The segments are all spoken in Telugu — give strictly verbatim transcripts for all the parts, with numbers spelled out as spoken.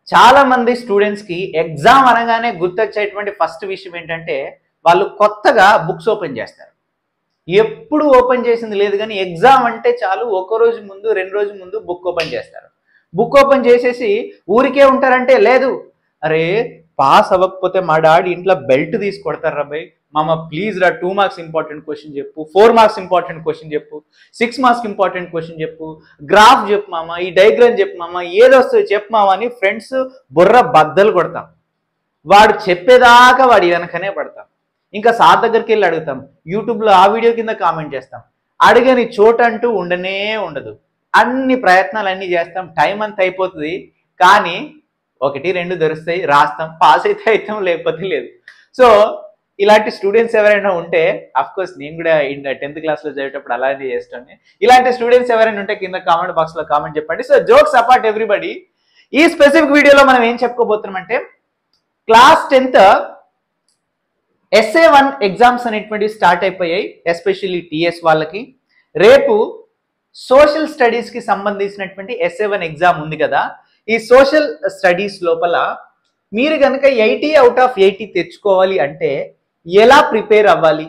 చాలా మంది స్టూడెంట్స్ కి ఎగ్జామ్ అనగానే గుర్తొచ్చేటువంటి ఫస్ట్ విషయం ఏంటంటే వాళ్ళు కొత్తగా బుక్స్ ఓపెన్ చేస్తారు. ఎప్పుడు ఓపెన్ చేసింది లేదు కానీ ఎగ్జామ్ అంటే చాలు ఒక రోజు ముందు రెండు రోజుల ముందు బుక్ ఓపెన్ చేస్తారు. బుక్ ఓపెన్ చేసేసి ఊరికే ఉంటారంటే లేదు, అరే పాస్ అవ్వకపోతే మా డాడీ ఇంట్లో బెల్ట్ తీసి కొడతారు రాబాయ్, మామ ప్లీజ్ రా టూ మార్క్స్ ఇంపార్టెంట్ క్వశ్చన్ చెప్పు, ఫోర్ మార్క్స్ ఇంపార్టెంట్ క్వశ్చన్ చెప్పు, సిక్స్ మార్క్స్ ఇంపార్టెంట్ క్వశ్చన్ చెప్పు, గ్రాఫ్ చెప్పు మామ, ఈ డయాగ్రామ్ చెప్పు మామ, ఏదొస్తుంది చెప్పు మామ అని ఫ్రెండ్స్ బుర్ర బద్దలు కొడతాం. వాడు చెప్పేదాకా వాడి వెనకనే పడతాం. ఇంకా సార్ దగ్గరికి వెళ్ళి అడుగుతాం, యూట్యూబ్లో ఆ వీడియో కింద కామెంట్ చేస్తాం. అడగని చోట అంటూ ఉండనే ఉండదు. అన్ని ప్రయత్నాలు అన్నీ చేస్తాం, టైం అంతా అయిపోతుంది. కానీ ఒకటి రెండు దొరుకుతాయి, రాస్తాం, పాస్ అయితే అవుతాం, లేకపోతే లేదు. సో ఇలాంటి స్టూడెంట్స్ ఎవరైనా ఉంటే, అఫ్ కోర్స్ నేను కూడా టెన్త్ క్లాస్లో చదివేటప్పుడు అలాగే చేస్తాను. ఇలాంటి స్టూడెంట్స్ ఎవరైనా ఉంటే కింద కామెంట్ బాక్స్లో కామెంట్ చెప్పండి. సో జోక్స్ అపార్ట్ ఎవ్రీబడి, ఈ స్పెసిఫిక్ వీడియోలో మనం ఏం చెప్పుకోబోతున్నామంటే class tenth SA one exams అనేటువంటివి స్టార్ట్ అయిపోయాయి, ఎస్పెషల్లీ టీఎస్ వాళ్ళకి. రేపు సోషల్ స్టడీస్కి సంబంధించినటువంటి ఎస్ఏ వన్ ఎగ్జామ్ ఉంది కదా. ఈ సోషల్ స్టడీస్ లోపల మీరు కనుక ఎయిటీ అవుట్ ఆఫ్ ఎయిటీ తెచ్చుకోవాలి అంటే ఎలా ప్రిపేర్ అవ్వాలి,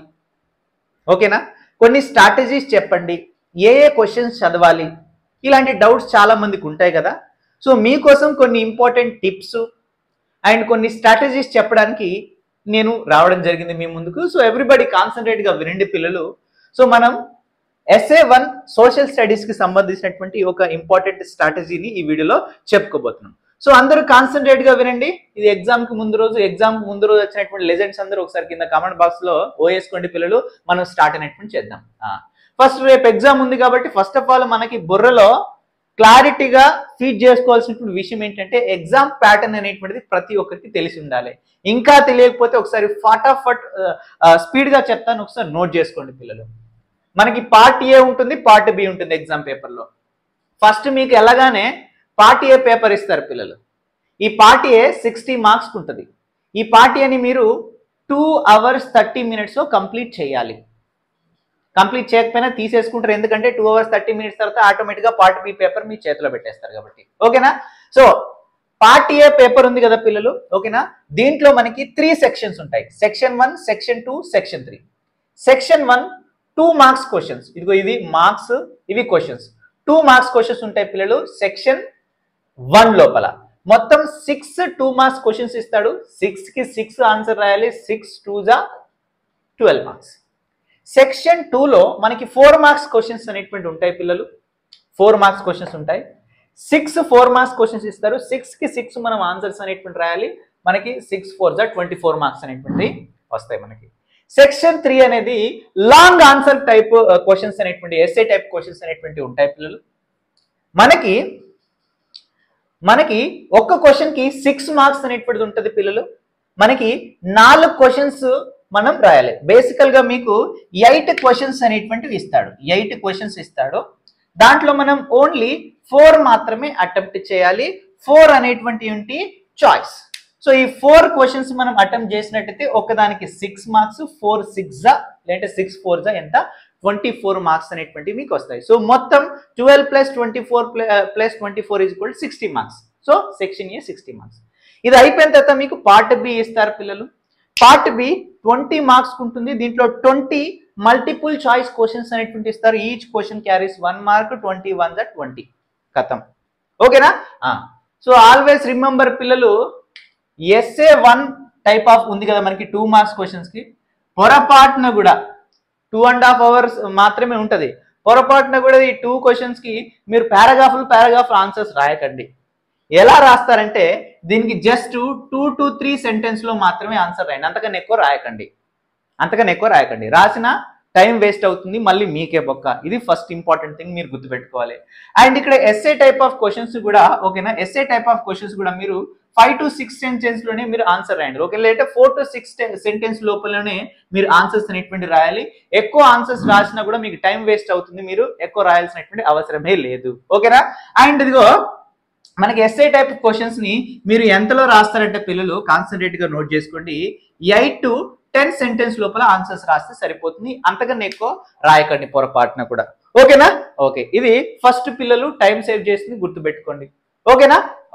ఓకేనా? కొన్ని స్ట్రాటజీస్ చెప్పండి, ఏ ఏ క్వశ్చన్స్ చదవాలి, ఇలాంటి డౌట్స్ చాలా మందికి ఉంటాయి కదా. సో మీకోసం కొన్ని ఇంపార్టెంట్ టిప్స్ అండ్ కొన్ని స్ట్రాటజీస్ చెప్పడానికి నేను రావడం జరిగింది మీ ముందుకు. సో ఎవ్రీబడి కాన్సన్ట్రేట్గా వినండి పిల్లలు. సో మనం ఎస్ఏ వన్ సోషల్ స్టడీస్కి సంబంధించినటువంటి ఒక ఇంపార్టెంట్ స్ట్రాటజీని ఈ వీడియోలో చెప్పుకోబోతున్నాం. సో అందరూ కాన్సన్ట్రేట్గా వినండి. ఇది ఎగ్జామ్కి ముందు రోజు ఎగ్జామ్ ముందు రోజు వచ్చినటువంటి లెజెండ్స్ అందరూ ఒకసారి కింద కామెంట్ బాక్స్లో ఓ వేసుకోండి పిల్లలు. మనం స్టార్ట్ అనేటువంటి చేద్దాం. ఫస్ట్ రేపు ఎగ్జామ్ ఉంది కాబట్టి ఫస్ట్ ఆఫ్ ఆల్ మనకి బుర్రలో క్లారిటీగా ఫీడ్ చేసుకోవాల్సినటువంటి విషయం ఏంటంటే ఎగ్జామ్ ప్యాటర్న్ అనేటువంటిది ప్రతి ఒక్కరికి తెలిసి ఉండాలి. ఇంకా తెలియకపోతే ఒకసారి ఫటాఫట్ స్పీడ్గా చెప్తాను, ఒకసారి నోట్ చేసుకోండి పిల్లలు. మనకి పార్ట్ ఏ ఉంటుంది, పార్ట్ బి ఉంటుంది ఎగ్జామ్ పేపర్లో. ఫస్ట్ మీకు ఎలాగానే పార్ట్ ఏ పేపర్ ఇస్తారు పిల్లలు. ఈ పార్ట్ ఏ సిక్స్టీ మార్క్స్ ఉంటుంది. ఈ పార్ట్ ఏని మీరు టూ అవర్స్ థర్టీ మినిట్స్లో కంప్లీట్ చేయాలి. కంప్లీట్ చేయకపోయినా తీసేసుకుంటారు, ఎందుకంటే టూ అవర్స్ థర్టీ మినిట్స్ తర్వాత ఆటోమేటిక్గా పార్ట్ బి పేపర్ మీ చేతిలో పెట్టేస్తారు కాబట్టి, ఓకేనా? సో పార్ట్ ఏ పేపర్ ఉంది కదా పిల్లలు, ఓకేనా? దీంట్లో మనకి త్రీ సెక్షన్స్ ఉంటాయి, section one, section two, section three. Section one two marks questions, ఇదిగో ఇది మార్క్స్, ఇవి క్వశ్చన్స్. టూ మార్క్స్ క్వశ్చన్స్ ఉంటాయి పిల్లలు సెక్షన్ వన్ లోపల. మొత్తం సిక్స్ టూ మార్క్స్ క్వశ్చన్స్ ఇస్తాడు. సిక్స్ కి సిక్స్ ఆన్సర్ రాయాలి, సిక్స్ టూ జా ట్వెల్వ్ మార్క్స్. సెక్షన్ టూలో మనకి ఫోర్ మార్క్స్ క్వశ్చన్స్ అనేటువంటి ఉంటాయి పిల్లలు. ఫోర్ మార్క్స్ క్వశ్చన్స్ ఉంటాయి. సిక్స్ ఫోర్ మార్క్స్ క్వశ్చన్స్ ఇస్తారు. సిక్స్ కి సిక్స్ మనం ఆన్సర్స్ అనేటువంటి రాయాలి. మనకి సిక్స్ ఫోర్ జా ట్వంటీ ఫోర్ మార్క్స్ అనేటువంటి వస్తాయి మనకి. సెక్షన్ త్రీ అనేది లాంగ్ ఆన్సర్ టైప్ క్వశ్చన్స్ అనేటువంటి ఎస్ఏ టైప్ క్వశ్చన్స్ అనేటువంటి ఉంటాయి పిల్లలు. మనకి మనకి ఒక్క క్వశ్చన్ కి సిక్స్ మార్క్స్ అనేటువంటిది ఉంటుంది పిల్లలు. మనకి నాలుగు క్వశ్చన్స్ మనం రాయాలి. బేసికల్ గా మీకు ఎయిట్ క్వశ్చన్స్ అనేటువంటివి ఇస్తాడు. ఎయిట్ క్వశ్చన్స్ ఇస్తాడు. దాంట్లో మనం ఓన్లీ ఫోర్ మాత్రమే అటెంప్ట్ చేయాలి. ఫోర్ అనేటువంటి ఏంటి చాయిస్. సో ఈ ఫోర్ క్వశ్చన్స్ మనం అటెంప్ట్ చేసినట్టయితే ఒకదానికి సిక్స్ మార్క్స్, ఫోర్ సిక్స్ జా లేదంటే సిక్స్ ఫోర్ జా ఎంత ట్వంటీ ఫోర్ మార్క్స్ అనేటువంటి మీకు వస్తాయి. సో మొత్తం twelve plus twenty four plus twenty four is equal sixty marks. So section A sixty marks. ఇది అయిపోయిన తర్వాత మీకు పార్ట్ బి ఇస్తారు పిల్లలు. పార్ట్ బి ట్వంటీ మార్క్స్ ఉంటుంది. దీంట్లో ట్వంటీ మల్టిపుల్ చాయిస్ క్వశ్చన్స్ అనేటువంటి ఇస్తారు. Each question carries one mark, twenty one జా ట్వంటీ కథం, ఓకేనా? సో ఆల్వేస్ రిమెంబర్ పిల్లలు, ఎస్ఏ వన్ టైప్ ఆఫ్ ఉంది కదా మనకి టూ మార్క్స్ క్వశ్చన్స్ కి, పొరపాటున కూడా టూ అండ్ హాఫ్ అవర్స్ మాత్రమే ఉంటుంది. పొరపాటున కూడా ఈ టూ క్వశ్చన్స్ కి మీరు పారాగ్రాఫ్లు పారాగ్రాఫ్ ఆన్సర్స్ రాయకండి. ఎలా రాస్తారంటే దీనికి just two to three sentence లో మాత్రమే ఆన్సర్ రాయండి. అంతకన్నా ఎక్కువ రాయకండి. అంతకన్నా ఎక్కువ రాయకండి. రాసిన టైం వేస్ట్ అవుతుంది, మళ్ళీ మీకే బొక్క. ఇది ఫస్ట్ ఇంపార్టెంట్ థింగ్ మీరు గుర్తుపెట్టుకోవాలి. అండ్ ఇక్కడ ఎస్ఏ టైప్ ఆఫ్ క్వశ్చన్స్ కూడా, ఓకేనా? ఎస్ఏ టైప్ ఆఫ్ క్వశ్చన్స్ కూడా మీరు ఫైవ్ టు సిక్స్ సెంటెన్స్ లోనే మీరు ఆన్సర్ రాయండి, ఓకే? లేదా ఫోర్ టు సిక్స్ సెంటెన్స్ లోపలనే మీరు ఆన్సర్స్ అనేటువంటి రాయాలి. ఎక్కువ ఆన్సర్స్ రాసినా కూడా మీకు టైం వేస్ట్ అవుతుంది, మీరు ఎక్కువ రాయాల్సినటువంటి అవసరమే లేదు, ఓకేనా? అండ్ ఇదిగో మనకి ఎస్ఏ టైప్ క్వశ్చన్స్ ని మీరు ఎంతలో రాస్తారంటే పిల్లలు కాన్సన్ట్రేట్ గా నోట్ చేసుకోండి. ఎయిట్ టు టెన్ సెంటెన్స్ లోపల ఆన్సర్స్ రాస్తే సరిపోతుంది. అంతకన్నా ఎక్కువ రాయకండి పొరపాటున కూడా, ఓకేనా? ఓకే, ఇది ఫస్ట్ పిల్లలు టైం సేవ్ చేసింది గుర్తుపెట్టుకోండి, ఓకేనా?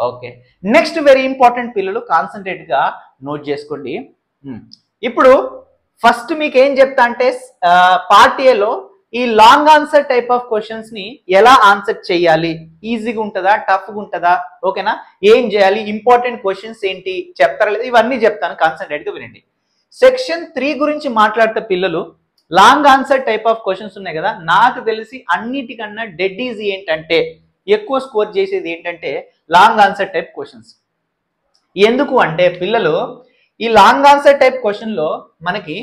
ఓకే, నెక్స్ట్ వెరీ ఇంపార్టెంట్ పిల్లలు కాన్సన్ట్రేట్ గా నోట్ చేసుకోండి. ఇప్పుడు ఫస్ట్ మీకు ఏం చెప్తా అంటే పార్ట్ ఏలో ఈ long answer type of questions ని ఎలా ఆన్సర్ చేయాలి, ఈజీగా ఉంటుందా టఫ్గా ఉంటుందా, ఓకేనా, ఏం చేయాలి, ఇంపార్టెంట్ క్వశ్చన్స్ ఏంటి చెప్తారా లేదా, ఇవన్నీ చెప్తాను, కాన్సన్ట్రేట్ గా వినండి. సెక్షన్ త్రీ గురించి మాట్లాడితే పిల్లలు long answer type of questions ఉన్నాయి కదా, నాకు తెలిసి అన్నిటికన్నా డెడ్ ఈజీ ఏంటంటే ఎక్కువ స్కోర్ చేసేది ఏంటంటే లాంగ్ ఆన్సర్ టైప్ క్వశ్చన్స్. ఎందుకు అంటే పిల్లలు ఈ లాంగ్ ఆన్సర్ టైప్ క్వశ్చన్ లో మనకి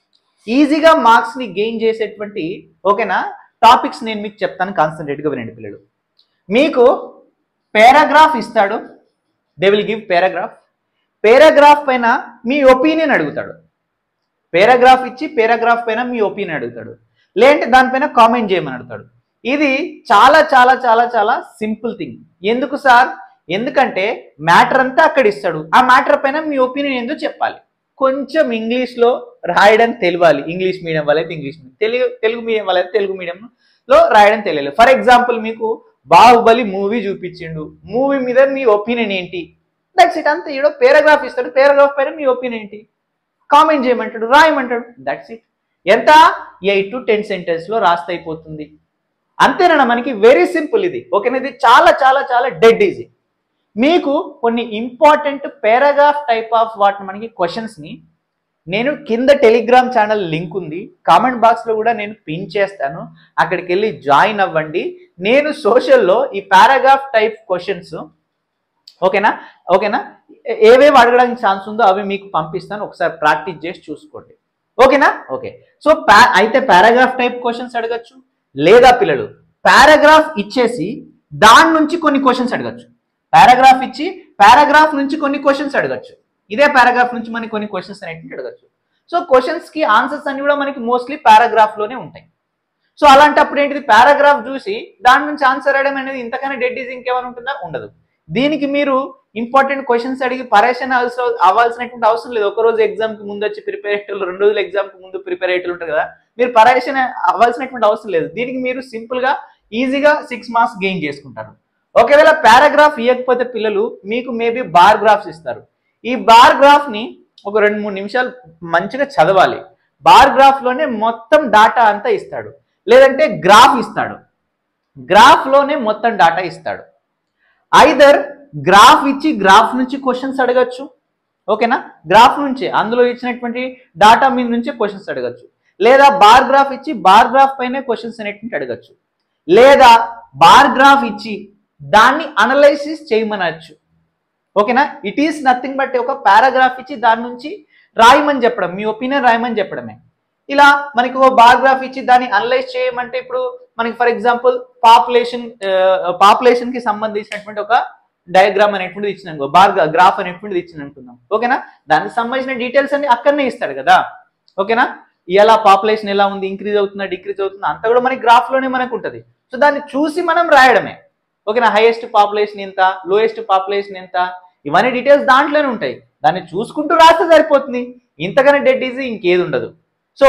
ఈజీగా మార్క్స్ ని గెయిన్ చేసేటువంటి ఓకేనా టాపిక్స్ నేను మీకు చెప్తాను, కాన్సన్ట్రేట్ గా వినండి పిల్లలు. మీకు పారాగ్రాఫ్ ఇస్తాడు, they will give paragraph. Paragraph పైన మీ ఒపీనియన్ అడుగుతాడు, పారాగ్రాఫ్ ఇచ్చి పారాగ్రాఫ్ పైన మీ ఒపీనియన్ అడుగుతాడు, లేదంటే దానిపైన కామెంట్ చేయమని అడుగుతాడు. ఇది చాలా చాలా చాలా చాలా సింపుల్ థింగ్. ఎందుకు సార్, ఎందుకంటే మ్యాటర్ అంతా అక్కడ ఇస్తాడు, ఆ మ్యాటర్ పైన మీ ఒపీనియన్ ఎందుకు చెప్పాలి, కొంచెం ఇంగ్లీష్లో రాయడం తెలియాలి. ఇంగ్లీష్ మీడియం వాళ్ళైతే English medium, Telugu Telugu medium వాళ్ళైతే తెలుగు మీడియంలో రాయడం తెలియాలి. ఫర్ ఎగ్జాంపుల్ మీకు బాహుబలి మూవీ చూపించిండు, మూవీ మీద మీ ఒపీనియన్ ఏంటి, దట్స్ ఇట్, అంతే. ఈడో పారాగ్రాఫ్ ఇస్తాడు, పారాగ్రాఫ్ పైన మీ ఒపీనియన్ ఏంటి కామెంట్ చేయమంటాడు, రాయమంటాడు, దట్స్ ఇట్. ఎంత ఎయిట్ టు టెన్ సెంటెన్స్ లో రాస్తే అయిపోతుంది, అంతేనా. మనకి వెరీ సింపుల్ ఇది, ఓకేనా. ఇది చాలా చాలా చాలా డెడ్ ఈజీ. మీకు కొన్ని ఇంపార్టెంట్ పారాగ్రాఫ్ టైప్ ఆఫ్ వాటి మనకి క్వశ్చన్స్ ని నేను కింద టెలిగ్రామ్ ఛానల్ లింక్ ఉంది, కామెంట్ బాక్స్ లో కూడా నేను పిన్ చేస్తాను, అక్కడికి వెళ్ళి జాయిన్ అవ్వండి. నేను సోషల్లో ఈ పారాగ్రాఫ్ టైప్ క్వశ్చన్స్ ఓకేనా ఓకేనా ఏవేవి అడగడానికి ఛాన్స్ ఉందో అవి మీకు పంపిస్తాను, ఒకసారి ప్రాక్టీస్ చేసి చూసుకోండి, ఓకేనా. ఓకే, సో పా అయితే పారాగ్రాఫ్ టైప్ క్వశ్చన్స్ అడగచ్చు, లేదా పిల్లలు పారాగ్రాఫ్ ఇచ్చేసి దాని నుంచి కొన్ని క్వశ్చన్స్ అడగచ్చు. పారాగ్రాఫ్ ఇచ్చి పారాగ్రాఫ్ నుంచి కొన్ని క్వశ్చన్స్ అడగచ్చు, ఇదే పారాగ్రాఫ్ నుంచి మనకి కొన్ని క్వశ్చన్స్ అనేవి అడగచ్చు. సో క్వశ్చన్స్ కి ఆన్సర్స్ అన్ని కూడా మనకి మోస్ట్లీ పారాగ్రాఫ్ లోనే ఉంటాయి. సో అలాంటప్పుడు ఏంటిది, పారాగ్రాఫ్ చూసి దాని నుంచి ఆన్సర్ అడగడం అనేది ఇంతకన్నా డెడ్ ఈజీ ఇంకేమైనా ఉంటుందా, ఉండదు. దీనికి మీరు ఇంపార్టెంట్ క్వశ్చన్స్ అడిగి పరేషన్ అవ్వాల్సినటువంటి అవసరం లేదు. ఒక రోజు ఎగ్జామ్ కి ముందు వచ్చి ప్రిపేర్ అయ్యేటోళ్ళు, రెండు రోజులు ఎగ్జామ్ కి ముందు ప్రిపేర్ అయ్యేటోళ్ళు ఉంటారు కదా, మీరు పరేషన్ అవ్వాల్సినటువంటి అవసరం లేదు. దీనికి మీరు సింపుల్ గా ఈజీగా సిక్స్ మార్క్స్ గెయిన్ చేసుకుంటారు. ఒకవేళ పారాగ్రాఫ్ ఇవ్వకపోతే పిల్లలు మీకు మేబీ బార్ గ్రాఫ్స్ ఇస్తారు. ఈ బార్ గ్రాఫ్ ని ఒక రెండు మూడు నిమిషాలు మంచిగా చదవాలి. బార్ గ్రాఫ్ లోనే మొత్తం డాటా అంతా ఇస్తాడు, లేదంటే గ్రాఫ్ ఇస్తాడు, గ్రాఫ్ లోనే మొత్తం డాటా ఇస్తాడు. ఐదర్ గ్రాఫ్ ఇచ్చి గ్రాఫ్ నుంచి క్వశ్చన్స్ అడగచ్చు, ఓకేనా, గ్రాఫ్ నుంచి అందులో ఇచ్చినటువంటి డాటా మీద నుంచే క్వశ్చన్స్ అడగచ్చు, లేదా బార్ గ్రాఫ్ ఇచ్చి బార్ గ్రాఫ్ పైనే క్వశ్చన్స్ అనేటువంటి అడగచ్చు, లేదా బార్ గ్రాఫ్ ఇచ్చి దాన్ని అనలైసిస్ చేయమనచ్చు, ఓకేనా. ఇట్ ఈస్ నథింగ్ బట్ ఒక పారాగ్రాఫ్ ఇచ్చి దాని నుంచి రాయమని చెప్పడం, మీ ఒపీనియన్ రాయమని చెప్పడమే. ఇలా మనకి ఒక బార్ గ్రాఫ్ ఇచ్చి దాన్ని అనలైజ్ చేయమంటే ఇప్పుడు మనకి ఫర్ ఎగ్జాంపుల్ పాపులేషన్ పాపులేషన్ కి సంబంధించినటువంటి ఒక డయాగ్రామ్ అనేటువంటిది ఇచ్చిన బార్ గ్రాఫ్ అనేటువంటిది ఇచ్చిన అనుకుందాం, ఓకేనా. దానికి సంబంధించిన డీటెయిల్స్ అన్ని అక్కడనే ఇస్తాడు కదా, ఓకేనా. ఎలా పాపులేషన్ ఎలా ఉంది, ఇంక్రీజ్ అవుతుందా డిక్రీజ్ అవుతుందా అంతా కూడా మనకి గ్రాఫ్ లోనే మనకు ఉంటుంది. సో దాన్ని చూసి మనం రాయడమే, ఓకేనా. హైయెస్ట్ పాపులేషన్ ఎంత, లోయెస్ట్ పాపులేషన్ ఎంత, ఇవన్నీ డీటెయిల్స్ దాంట్లోనే ఉంటాయి, దాన్ని చూసుకుంటూ రాస్తే సరిపోతుంది. ఇంతకన్నా డెడ్ ఈజీ ఇంకేది ఉండదు. సో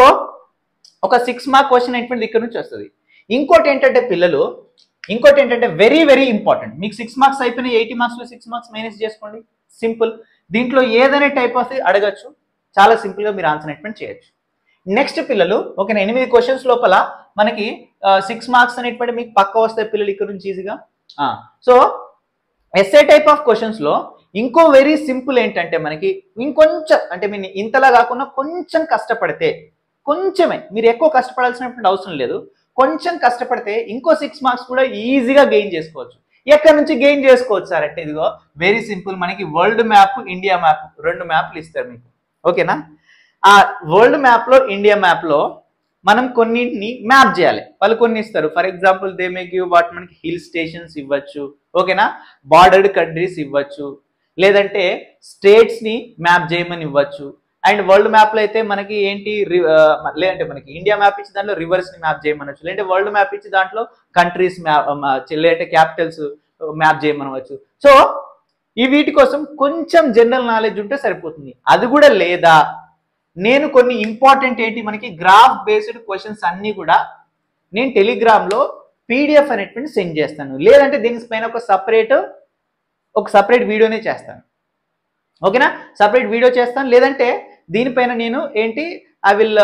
ఒక సిక్స్ మార్క్ క్వశ్చన్ అనేటువంటిది ఇక్కడ నుంచి వస్తుంది. ఇంకోటి ఏంటంటే పిల్లలు, ఇంకోటి ఏంటంటే వెరీ వెరీ ఇంపార్టెంట్, మీకు సిక్స్ మార్క్స్ అయిపోయినాయి, ఎయిటీ మార్క్స్ లో సిక్స్ మార్క్స్ మైనస్ చేసుకోండి, సింపుల్. దీంట్లో ఏదైనా టైప్ ఆఫ్ అడగచ్చు, చాలా సింపుల్ గా మీరు ఆన్సర్ అనేటువంటి చేయొచ్చు. నెక్స్ట్ పిల్లలు ఓకేనా, ఎనిమిది క్వశ్చన్స్ లోపల మనకి సిక్స్ మార్క్స్ అనేటువంటి మీకు పక్క వస్తాయి పిల్లలు ఇక్కడ నుంచి ఈజీగా. So SA type of questions లో ఇంకో వెరీ సింపుల్ ఏంటంటే మనకి ఇంకొంచెం అంటే మీరు ఇంతలా కాకుండా కొంచెం కష్టపడితే, కొంచెమే, మీరు ఎక్కువ కష్టపడాల్సినటువంటి అవసరం లేదు, కొంచెం కష్టపడితే ఇంకో సిక్స్ మార్క్స్ కూడా ఈజీగా గెయిన్ చేసుకోవచ్చు. ఎక్కడి నుంచి గెయిన్ చేసుకోవచ్చు సార్ అంటే ఇదిగో వెరీ సింపుల్, మనకి వరల్డ్ మ్యాప్ ఇండియా మ్యాప్ రెండు మ్యాప్లు ఇస్తారు మీకు, ఓకేనా. ఆ వరల్డ్ మ్యాప్ లో ఇండియా మ్యాప్ లో మనం కొన్నింటిని మ్యాప్ చేయాలి, వాళ్ళు కొన్ని ఇస్తారు. For example they may give what మనకి హిల్ స్టేషన్స్ ఇవ్వచ్చు, ఓకేనా, బార్డర్డ్ కంట్రీస్ ఇవ్వచ్చు, లేదంటే స్టేట్స్ ని మ్యాప్ చేయమని ఇవ్వచ్చు. అండ్ వరల్డ్ మ్యాప్ లో అయితే మనకి ఏంటి, లేదంటే మనకి ఇండియా మ్యాప్ ఇచ్చి దాంట్లో రివర్స్ ని మ్యాప్ చేయమనవచ్చు, లేదంటే వరల్డ్ మ్యాప్ ఇచ్చి దాంట్లో కంట్రీస్ మ్యాప్, లేదంటే క్యాపిటల్స్ మ్యాప్ చేయమనవచ్చు. సో ఈ వీటి కోసం కొంచెం జనరల్ నాలెడ్జ్ ఉంటే సరిపోతుంది. అది కూడా లేదా, నేను కొన్ని ఇంపార్టెంట్ ఏంటి మనకి గ్రాఫ్ బేస్డ్ క్వశ్చన్స్ అన్ని కూడా నేను టెలిగ్రామ్ లో పీడిఎఫ్ అనేటువంటి సెండ్ చేస్తాను, లేదంటే దీనిపైన ఒక సపరేట్ ఒక సపరేట్ వీడియోనే చేస్తాను, ఓకేనా? సపరేట్ వీడియో చేస్తాను, లేదంటే దీనిపైన నేను ఏంటి ఐ విల్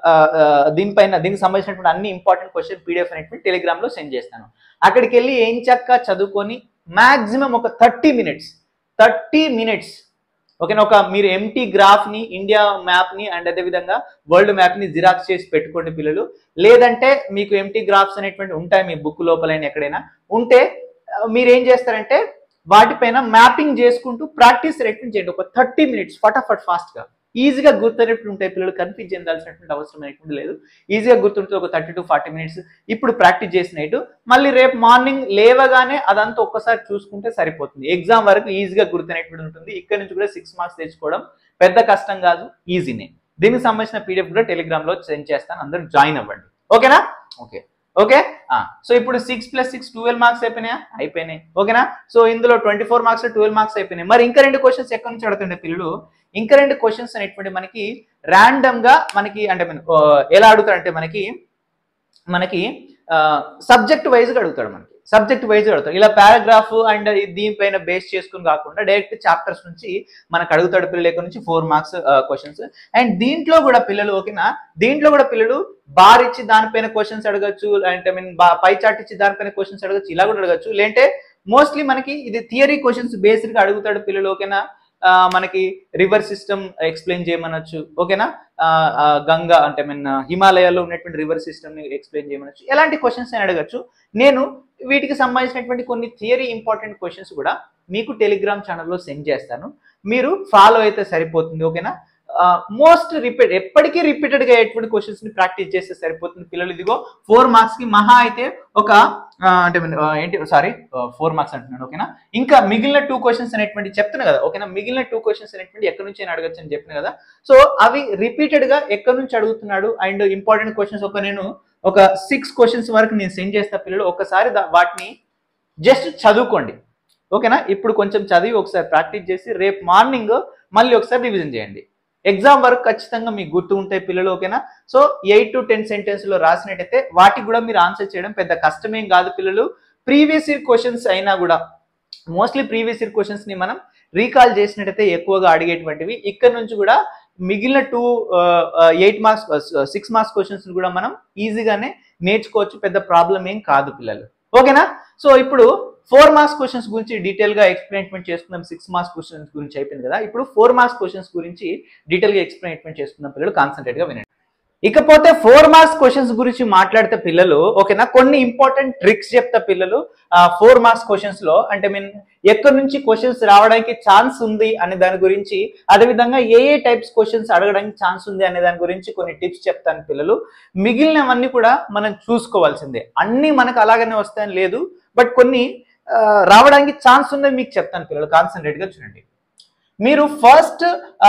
దీనిపైన దీనికి సంబంధించినటువంటి అన్ని ఇంపార్టెంట్ క్వశ్చన్ పీడిఎఫ్ అనేటువంటి టెలిగ్రామ్లో సెండ్ చేస్తాను. అక్కడికి వెళ్ళి ఏం చక్క చదువుకొని మ్యాక్సిమం ఒక థర్టీ మినిట్స్ థర్టీ మినిట్స్ ఓకేనా, ఒక మీరు ఎంటీ గ్రాఫ్ని, ఇండియా మ్యాప్ని అండ్ అదేవిధంగా వరల్డ్ మ్యాప్ని జిరాక్స్ చేసి పెట్టుకోండి పిల్లలు. లేదంటే మీకు ఎంటీ గ్రాఫ్స్ అనేటువంటి ఉంటాయి మీ బుక్ లోపలైనా ఎక్కడైనా ఉంటే మీరు ఏం చేస్తారంటే వాటిపైన మ్యాపింగ్ చేసుకుంటూ ప్రాక్టీస్ అనేటువంటి చేయండి. ఒక థర్టీ మినిట్స్ ఫటాఫట్ ఫాస్ట్గా ఈజీగా గుర్తునేటువంటి ఉంటాయి పిల్లలు, కన్ఫ్యూజ్ చెందాల్సినటువంటి అవసరం అనేటువంటి లేదు. ఈజీగా గుర్తుంటుంది ఒక థర్టీ టు ఫార్టీ మినిట్స్ ఇప్పుడు ప్రాక్టీస్ చేసినట్టు. మళ్ళీ రేపు మార్నింగ్ లేవగానే అదంతా ఒక్కసారి చూసుకుంటే సరిపోతుంది. ఎగ్జామ్ వరకు ఈజీగా గుర్తునేటువంటి ఉంటుంది. ఇక్కడ నుంచి కూడా సిక్స్ మార్క్స్ తెచ్చుకోవడం పెద్ద కష్టం కాదు, ఈజీనే. దీనికి సంబంధించిన పీడిఎఫ్ కూడా టెలిగ్రామ్లో సెండ్ చేస్తాను, అందరూ జాయిన్ అవ్వండి, ఓకేనా? ఓకే ఓకే సో ఇప్పుడు six plus six twelve marks అయిపోయినాయా? అయిపోయినాయి, ఓకేనా? సో ఇందులో twenty four marks twelve marks అయిపోయినాయి. మరి ఇంకా రెండు క్వశ్చన్స్ ఎక్కడి నుంచి అడుగుతుండే పిల్లలు? ఇంకా రెండు క్వశ్చన్స్ అనేటువంటి మనకి ర్యాండమ్ గా మనకి అంటే ఎలా అడుగుతాడంటే మనకి మనకి సబ్జెక్ట్ వైజ్గా అడుగుతాడు, మనకి సబ్జెక్ట్ వైజ్గా అడుగుతాడు. ఇలా పారాగ్రాఫ్ అండ్ దీనిపైన బేస్ చేసుకుని కాకుండా డైరెక్ట్ చాప్టర్స్ నుంచి మనకు అడుగుతాడు పిల్లలు. ఇక్కడ నుంచి ఫోర్ మార్క్స్ క్వశ్చన్స్. అండ్ దీంట్లో కూడా పిల్లలు ఓకేనా, దీంట్లో కూడా పిల్లలు బార్ ఇచ్చి దానిపైన క్వశ్చన్స్ అడగచ్చు, అంటే ఐ మీన్ పై చార్ట్ ఇచ్చి దానిపైన క్వశ్చన్స్ అడగచ్చు, ఇలా కూడా అడగచ్చు. లేదంటే మోస్ట్లీ మనకి ఇది థియరీ క్వశ్చన్స్ బేస్డ్గా అడుగుతాడు పిల్లలు, ఓకేనా? మనకి రివర్ సిస్టమ్ ఎక్స్ప్లెయిన్ చేయమనొచ్చు, ఓకేనా? గంగా అంటే మీన్ హిమాలయాల్లో ఉన్నటువంటి రివర్ సిస్టమ్ ని ఎక్స్ప్లెయిన్ చేయమనొచ్చు. ఎలాంటి క్వశ్చన్స్ అని అడగచ్చు. నేను వీటికి సంబంధించినటువంటి కొన్ని థియరీ ఇంపార్టెంట్ క్వశ్చన్స్ కూడా మీకు టెలిగ్రామ్ ఛానల్లో సెండ్ చేస్తాను, మీరు ఫాలో అయితే సరిపోతుంది, ఓకేనా? మోస్ట్ రిపీట్ ఎప్పటికీ రిపీటెడ్ గా ఎటువంటి క్వశ్చన్స్ ని ప్రాక్టీస్ చేస్తే సరిపోతుంది పిల్లలు. ఇదిగో ఫోర్ మార్క్స్ కి మహా అయితే ఒక అంటే ఏంటి సారీ ఫోర్ మార్క్స్ అంటున్నాను, ఓకేనా? ఇంకా మిగిలిన టూ క్వశ్చన్స్ అనేటువంటి చెప్తున్నా కదా, ఓకేనా? మిగిలిన టూ క్వశ్చన్స్ అనేటువంటి ఎక్కడి నుంచి అయినా అడగచ్చు అని చెప్పిన కదా. సో అవి రిపీటెడ్ గా ఎక్కడి నుంచి అడుగుతున్నాడు అండ్ ఇంపార్టెంట్ క్వశ్చన్స్ ఒక నేను ఒక సిక్స్ క్వశ్చన్స్ వరకు నేను సెండ్ చేస్తా పిల్లలు. ఒకసారి వాటిని జస్ట్ చదువుకోండి, ఓకేనా? ఇప్పుడు కొంచెం చదివి ఒకసారి ప్రాక్టీస్ చేసి రేపు మార్నింగ్ మళ్ళీ ఒకసారి రివిజన్ చేయండి. ఎగ్జామ్ వరకు ఖచ్చితంగా మీకు గుర్తు ఉంటాయి పిల్లలు, ఓకేనా? So eight to ten sentence లో రాసినట్టయితే వాటికి కూడా మీరు ఆన్సర్ చేయడం పెద్ద కష్టమేం కాదు పిల్లలు. ప్రీవియస్ ఇయర్ క్వశ్చన్స్ అయినా కూడా మోస్ట్లీ ప్రీవియస్ ఇయర్ క్వశ్చన్స్ ని మనం రీకాల్ చేసినట్టయితే ఎక్కువగా అడిగేటువంటివి. ఇక్కడ నుంచి కూడా మిగిలిన two eight marks six marks questions కూడా మనం ఈజీగానే నేర్చుకోవచ్చు, పెద్ద ప్రాబ్లం ఏం కాదు పిల్లలు, ఓకేనా? సో ఇప్పుడు ఫోర్ మార్క్స్ క్వశ్చన్స్ గురించి డీటెయిల్ గా ఎక్స్ప్లెయిన్మెంట్ చేసుకుందాం. సిక్స్ మార్క్స్ క్వశ్చన్స్ గురించి అయిపోయింది కదా, ఇప్పుడు ఫోర్ మార్క్స్ క్వశ్చన్స్ గురించి డీటెయిల్ గా ఎక్స్ప్లెయిన్మెంట్ చేసుకుందాం పిల్లలు, కాన్సన్ట్రేట్ గా వినండి. ఇకపోతే ఫోర్ మార్క్స్ క్వశ్చన్స్ గురించి మాట్లాడితే పిల్లలు ఓకేనా, కొన్ని ఇంపార్టెంట్ ట్రిక్స్ చెప్తా పిల్లలు. ఫోర్ మార్క్స్ క్వశ్చన్స్ లో అంటే మీన్ ఎక్కడి నుంచి క్వశ్చన్స్ రావడానికి ఛాన్స్ ఉంది అనే దాని గురించి, అదేవిధంగా ఏ ఏ టైప్స్ క్వశ్చన్స్ అడగడానికి ఛాన్స్ ఉంది అనే దాని గురించి కొన్ని టిప్స్ చెప్తాను పిల్లలు. మిగిలినవన్నీ కూడా మనం చూసుకోవాల్సిందే, అన్ని మనకు అలాగనే వస్తాయని లేదు, బట్ కొన్ని రావడానికి ఛాన్స్ ఉందని మీకు చెప్తాను పిల్లలు, కాన్సన్ట్రేట్ గా చూడండి. మీరు ఫస్ట్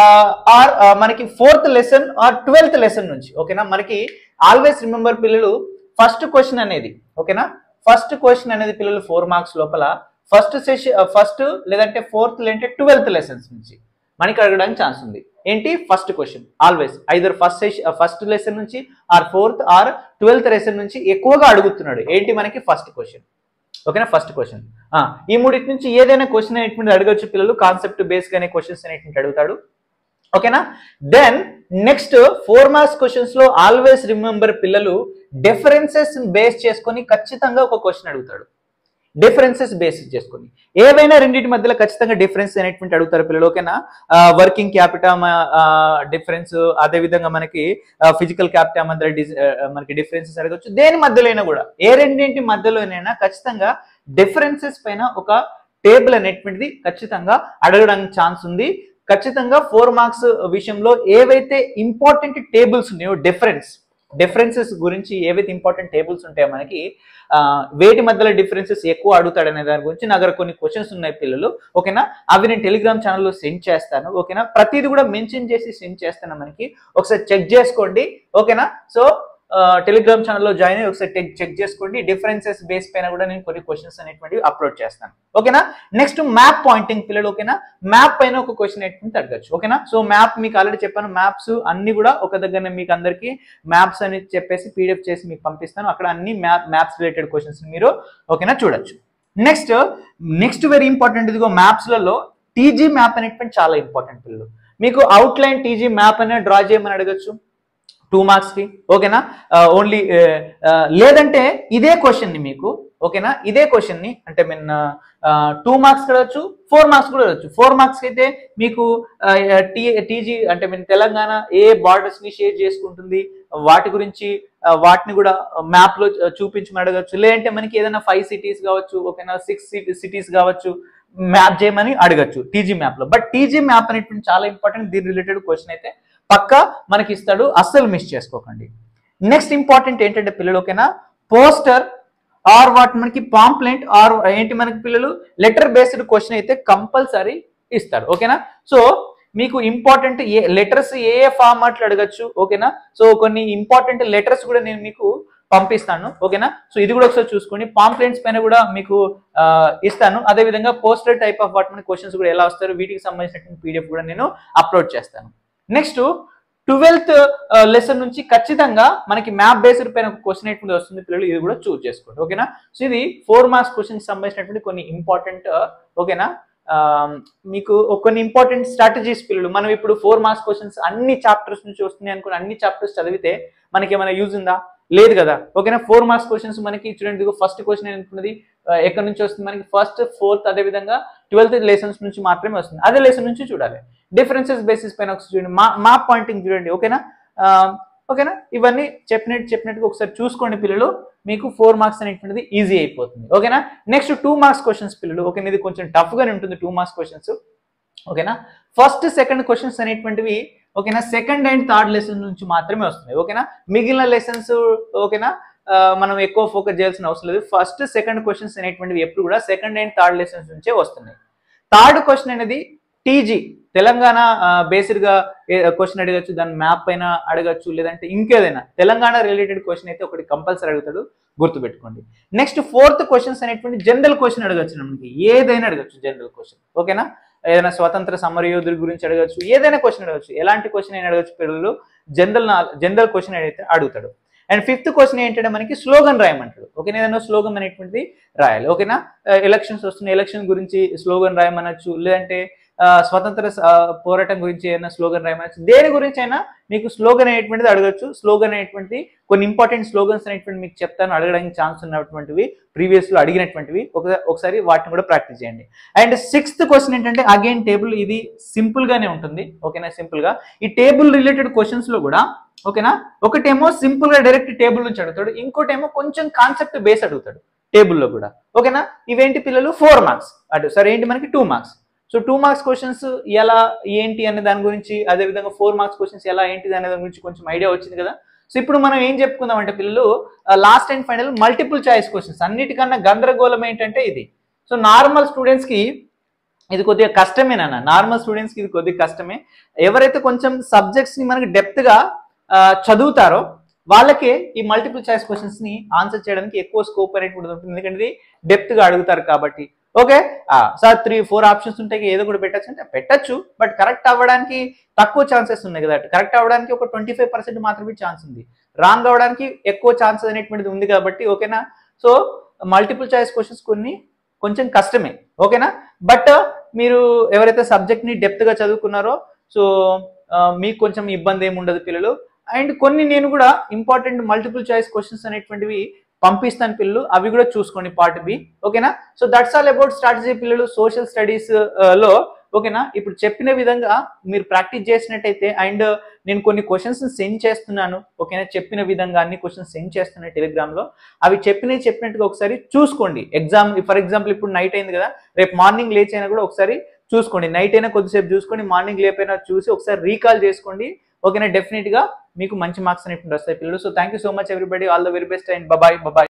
ఆర్ మనకి fourth lesson or twelfth lesson నుంచి ఓకేనా, మనకి ఆల్వేస్ రిమెంబర్ పిల్లలు ఫస్ట్ క్వశ్చన్ అనేది ఓకేనా, ఫస్ట్ క్వశ్చన్ అనేది పిల్లలు ఫోర్ మార్క్స్ లోపల ఫస్ట్ సెషన్ ఫస్ట్ లేదంటే ఫోర్త్ లేదంటే ట్వెల్త్ లెసన్స్ నుంచి మనకి అడగడానికి ఛాన్స్ ఉంది. ఏంటి first question always either first session first lesson నుంచి or fourth or twelfth lesson నుంచి ఎక్కువగా అడుగుతున్నాడు. ఏంటి మనకి ఫస్ట్ క్వశ్చన్, ఓకేనా? ఫస్ట్ క్వశ్చన్ ఈ మూడింటి నుంచి ఏదైనా క్వశ్చన్ అనేటువంటి అడగచ్చు పిల్లలు, కాన్సెప్ట్ బేస్ గానే క్వశ్చన్స్ అనేటువంటి అడుగుతాడు, ఓకేనా? Then next four marks questions లో ఆల్వేస్ రిమెంబర్ పిల్లలు డిఫరెన్సెస్ బేస్ చేసుకొని ఖచ్చితంగా ఒక క్వశ్చన్ అడుగుతాడు. డిఫరెన్సెస్ బేస్ చేసుకొని ఏవైనా రెండింటి మధ్యలో ఖచ్చితంగా డిఫరెన్స్ అనేటువంటి అడుగుతారు పిల్లలు, ఓకేనా? వర్కింగ్ క్యాపిటల్ డిఫరెన్స్, అదే విధంగా మనకి ఫిజికల్ క్యాపిటల్ మధ్య మనకి డిఫరెన్సెస్ అడగచ్చు. దేని మధ్యలో అయినా కూడా ఏ రెండింటి మధ్యలోనైనా ఖచ్చితంగా డిఫరెన్సెస్ పైన ఒక టేబుల్ అనేటువంటిది ఖచ్చితంగా అడగడానికి ఛాన్స్ ఉంది. ఖచ్చితంగా ఫోర్ మార్క్స్ విషయంలో ఏవైతే ఇంపార్టెంట్ టేబుల్స్ ఉన్నాయో డిఫరెన్స్ డిఫరెన్సెస్ గురించి ఏవైతే ఇంపార్టెంట్ టేబుల్స్ ఉంటాయో మనకి వేటి మధ్యలో డిఫరెన్సెస్ ఎక్కువ అడుగుతాడనే దాని గురించి నా దగ్గర కొన్ని క్వశ్చన్స్ ఉన్నాయి పిల్లలు, ఓకేనా? అవి నేను టెలిగ్రామ్ ఛానల్లో సెండ్ చేస్తాను, ఓకేనా? ప్రతిదీ కూడా మెన్షన్ చేసి సెండ్ చేస్తాను, మనకి ఒకసారి చెక్ చేసుకోండి, ఓకేనా? సో టెలిగ్రామ్ ఛానల్లో జాయిన్ అయ్యి ఒకసారి చెక్ చేసుకోండి. డిఫరెన్సెస్ బేస్ పైన కూడా నేను కొన్ని క్వశ్చన్స్ అనేటువంటివి అప్లోడ్ చేస్తాను, ఓకేనా? నెక్స్ట్ మ్యాప్ పాయింటింగ్ పిల్లలు, ఓకేనా? మ్యాప్ పైన ఒక క్వశ్చన్ అనేటువంటి అడగచ్చు, ఓకేనా? సో మ్యాప్ మీకు ఆల్రెడీ చెప్పాను, మ్యాప్స్ అన్ని కూడా ఒక దగ్గర మీకు అందరికి మ్యాప్స్ అని చెప్పేసి పీడిఎఫ్ చేసి మీకు పంపిస్తాను. అక్కడ అన్ని మ్యాప్ మ్యాప్స్ రిలేటెడ్ క్వశ్చన్స్ మీరు ఓకేనా చూడొచ్చు. నెక్స్ట్ నెక్స్ట్ వెరీ ఇంపార్టెంట్ ఇదిగో మ్యాప్స్లలో టీజీ మ్యాప్ అనేటువంటి చాలా ఇంపార్టెంట్ పిల్లలు. మీకు అవుట్లైన్ టీజీ మ్యాప్ అనేది డ్రా చేయమని అడగచ్చు టూ మార్క్స్కి, ఓకేనా. ఓన్లీ లేదంటే ఇదే క్వశ్చన్ని మీకు, ఓకేనా, ఇదే క్వశ్చన్ని అంటే మీన్ టూ మార్క్స్ అడగచ్చు, ఫోర్ మార్క్స్ కూడా అడగచ్చు. ఫోర్ మార్క్స్కి అయితే మీకు టీ టీజీ అంటే మీన్ తెలంగాణ ఏ బార్డర్స్ని షేర్ చేసుకుంటుంది వాటి గురించి వాటిని కూడా మ్యాప్లో చూపించమని అడగచ్చు. లేదంటే మనకి ఏదైనా ఫైవ్ సిటీస్ కావచ్చు, ఓకేనా, సిక్స్ సిటీస్ కావచ్చు, మ్యాప్ చేయమని అడగచ్చు టీజీ మ్యాప్లో. బట్ టీజీ మ్యాప్ అనేటువంటి చాలా ఇంపార్టెంట్, దీని రిలేటెడ్ క్వశ్చన్ అయితే పక్కా మనకి ఇస్తాడు, అస్సలు మిస్ చేసుకోకండి. నెక్స్ట్ ఇంపార్టెంట్ ఏంటంటే పిల్లలు, ఓకేనా, పోస్టర్ ఆర్ వాట్ మనకి పాంప్లెంట్ ఆర్ ఏంటి మనకి పిల్లలు లెటర్ బేస్డ్ క్వశ్చన్ అయితే కంపల్సరీ ఇస్తాడు, ఓకేనా. సో మీకు ఇంపార్టెంట్ ఏ లెటర్స్ ఏ ఏ ఫార్మాట్లు అడగచ్చు, ఓకేనా. సో కొన్ని ఇంపార్టెంట్ లెటర్స్ కూడా నేను మీకు పంపిస్తాను, ఓకేనా. సో ఇది కూడా ఒకసారి చూసుకోండి. పాంప్లెంట్స్ పైన కూడా మీకు ఇస్తాను. అదేవిధంగా పోస్టర్ టైప్ ఆఫ్ వాట్ మన క్వశ్చన్స్ కూడా ఎలా వస్తారు వీటికి సంబంధించినటువంటి పీడిఎఫ్ కూడా నేను అప్లోడ్ చేస్తాను. నెక్స్ట్ ట్వెల్త్ లెసన్ నుంచి ఖచ్చితంగా మనకి మ్యాప్ బేస్డ్ పైన ఒక క్వశ్చన్ ఎటువంటి వస్తుంది పిల్లలు, ఇది కూడా చూస్ చేసుకోండి, ఓకేనా. సో ఇది ఫోర్ మార్క్స్ క్వశ్చన్స్ సంబంధించినటువంటి కొన్ని ఇంపార్టెంట్, ఓకేనా, మీకు కొన్ని ఇంపార్టెంట్ స్ట్రాటజీస్ పిల్లలు. మనం ఇప్పుడు ఫోర్ మార్క్స్ క్వశ్చన్స్ అన్ని చాప్టర్స్ నుంచి వస్తున్నాయి అనుకుని అన్ని చాప్టర్స్ చదివితే మనకి ఏమైనా యూజ్ ఉందా? లేదు కదా, ఓకేనా. ఫోర్ మార్క్స్ క్వశ్చన్స్ మనకి చూడండి, ఫస్ట్ క్వశ్చన్ ఏంటున్నది ఎక్కడి నుంచి వస్తుంది మనకి, ఫస్ట్ ఫోర్త్ అదేవిధంగా ట్వెల్త్ లెసన్స్ నుంచి మాత్రమే వస్తుంది. అదే లెసన్ నుంచి చూడాలి. డిఫరెన్సెస్ బేసిస్ పైన ఒకసారి చూడండి, మా మ్యాప్ పాయింటింగ్ చూడండి, ఓకేనా, ఓకేనా. ఇవన్నీ చెప్పినట్టు చెప్పినట్టుగా ఒకసారి చూసుకోండి పిల్లలు, మీకు ఫోర్ మార్క్స్ అనేటువంటిది ఈజీ అయిపోతుంది, ఓకేనా. నెక్స్ట్ టూ మార్క్స్ క్వశ్చన్స్ పిల్లలు, ఓకేనా, ఇది కొంచెం టఫ్ గానే ఉంటుంది టూ మార్క్స్ క్వశ్చన్స్, ఓకేనా. ఫస్ట్ సెకండ్ క్వశ్చన్స్ అనేటువంటివి, ఓకేనా, సెకండ్ అండ్ థర్డ్ లెసన్ నుంచి మాత్రమే వస్తుంది, ఓకేనా. మిగిలిన లెసన్స్, ఓకేనా, మనం ఎక్కువ ఫోకస్ చేయాల్సిన అవసరం లేదు. ఫస్ట్ సెకండ్ క్వశ్చన్స్ అనేటువంటివి ఎప్పుడు కూడా సెకండ్ అండ్ థర్డ్ లెసన్స్ నుంచే వస్తున్నాయి. థర్డ్ క్వశ్చన్ అనేది టీజీ తెలంగాణ బేస్డ్ గా క్వశ్చన్ అడగచ్చు, దాని మ్యాప్ పైన అడగచ్చు, లేదంటే ఇంకేదైనా తెలంగాణ రిలేటెడ్ క్వశ్చన్ అయితే ఒకటి కంపల్సరీ అడుగుతాడు, గుర్తుపెట్టుకోండి. నెక్స్ట్ ఫోర్త్ క్వశ్చన్స్ అనేటువంటి జనరల్ క్వశ్చన్ అడగచ్చు, మనకి ఏదైనా అడగచ్చు జనరల్ క్వశ్చన్, ఓకేనా. ఏదైనా స్వతంత్ర సమరయోధుల గురించి అడగచ్చు, ఏదైనా క్వశ్చన్ అడగచ్చు, ఎలాంటి క్వశ్చన్ అయినా అడగచ్చు పిల్లలు, జనరల్ జనరల్ క్వశ్చన్ అయితే అడుగుతాడు. అండ్ ఫిఫ్త్ క్వశ్చన్ ఏంటంటే మనకి స్లోగన్ రాయమంటాడు, ఓకేనా. ఏదైనా స్లోగన్ అనేటువంటిది రాయాలి, ఓకేనా. ఎలక్షన్స్ వస్తున్నాయి, ఎలక్షన్ గురించి స్లోగన్ రాయమనొచ్చు, లేదంటే స్వతంత్ర పోరాటం గురించి ఏదైనా స్లోగన్ రాయమనొచ్చు, దేని గురించి అయినా మీకు స్లోగన్ అనేటువంటిది అడగచ్చు. స్లోగన్ అనేటువంటి కొన్ని ఇంపార్టెంట్ స్లోగన్స్ అనేటువంటి మీకు చెప్తాను, అడగడానికి ఛాన్స్ ఉన్నటువంటివి ప్రీవియస్ లో అడిగినటువంటివి, ఒకసారి వాటిని కూడా ప్రాక్టీస్ చేయండి. అండ్ సిక్స్త్ క్వశ్చన్ ఏంటంటే అగైన్ టేబుల్, ఇది సింపుల్ గానే ఉంటుంది, ఓకేనా. సింపుల్ గా ఈ టేబుల్ రిలేటెడ్ క్వశ్చన్స్ లో కూడా, ఓకేనా, ఒకటేమో సింపుల్ గా డైరెక్ట్ టేబుల్ నుంచి అడుగుతాడు, ఇంకోటేమో కొంచెం కాన్సెప్ట్ బేస్ అడుగుతాడు టేబుల్లో కూడా, ఓకేనా. ఇవేంటి పిల్లలు ఫోర్ మార్క్స్ అటు సరే ఏంటి మనకి two marks. So two marks questions ఎలా ఏంటి అనే దాని గురించి, అదేవిధంగా ఫోర్ మార్క్స్ క్వశ్చన్స్ ఎలా ఏంటి అనే దాని గురించి కొంచెం ఐడియా వచ్చింది కదా. సో ఇప్పుడు మనం ఏం చెప్పుకుందాం అంటే పిల్లలు, last and final multiple choice questions. అన్నిటికన్నా గందరగోళం ఏంటంటే ఇది. సో నార్మల్ స్టూడెంట్స్ కి ఇది కొద్దిగా కష్టమేనన్న, నార్మల్ స్టూడెంట్స్ కి ఇది కొద్దిగా కష్టమే. ఎవరైతే కొంచెం సబ్జెక్ట్స్ ని మనకి డెప్త్ గా చదువుతారో వాళ్ళకే ఈ మల్టిపుల్ చాయిస్ క్వశ్చన్స్ ని ఆన్సర్ చేయడానికి ఎక్కువ స్కోప్ అనేటువంటి ఉంటుంది, ఎందుకంటే ఇది డెప్త్ గా అడుగుతారు కాబట్టి. Okay sir, three four options ఉంటాయి, ఏదో కూడా పెట్టచ్చు అంటే పెట్టచ్చు, బట్ కరెక్ట్ అవ్వడానికి తక్కువ ఛాన్సెస్ ఉన్నాయి కదా. కరెక్ట్ అవ్వడానికి ఒక ట్వంటీ ఫైవ్ పర్సెంట్ మాత్రమే ఛాన్స్ ఉంది, రాంగ్ అవ్వడానికి ఎక్కువ ఛాన్సెస్ అనేటువంటిది ఉంది కాబట్టి, ఓకేనా. సో మల్టిపుల్ చాయిస్ క్వశ్చన్స్ కొన్ని కొంచెం కష్టమే, ఓకేనా. బట్ మీరు ఎవరైతే సబ్జెక్ట్ ని డెప్త్ గా చదువుకున్నారో సో మీకు కొంచెం ఇబ్బంది ఏమి ఉండదు పిల్లలు. అండ్ కొన్ని నేను కూడా ఇంపార్టెంట్ మల్టిపుల్ చాయిస్ క్వశ్చన్స్ అనేటువంటివి పంపిస్తాను పిల్లలు, అవి కూడా చూసుకోండి పార్ట్ బి, ఓకేనా. So that's all about strategy పిల్లలు సోషల్ స్టడీస్ లో, ఓకేనా. ఇప్పుడు చెప్పిన విధంగా మీరు ప్రాక్టీస్ చేసినట్టయితే, అండ్ నేను కొన్ని క్వశ్చన్స్ సెండ్ చేస్తున్నాను, ఓకేనా. చెప్పిన విధంగా అన్ని క్వశ్చన్స్ సెండ్ చేస్తున్నాను టెలిగ్రామ్ లో, అవి చెప్పినవి చెప్పినట్టుగా ఒకసారి చూసుకోండి. ఎగ్జామ్ ఫర్ ఎగ్జాంపుల్ ఇప్పుడు నైట్ అయింది కదా, రేపు మార్నింగ్ లేచి అయినా కూడా ఒకసారి చూసుకోండి, నైట్ అయినా కొద్దిసేపు చూసుకోండి, మార్నింగ్ లేపైనా చూసి ఒకసారి రీకాల్ చేసుకోండి, ఓకేనా. డెఫినెట్ గా మీకు మంచి మార్క్స్ అనేటువంటి వస్తాయి పిల్లలు. So thank you so much everybody, all the very best and bye bye.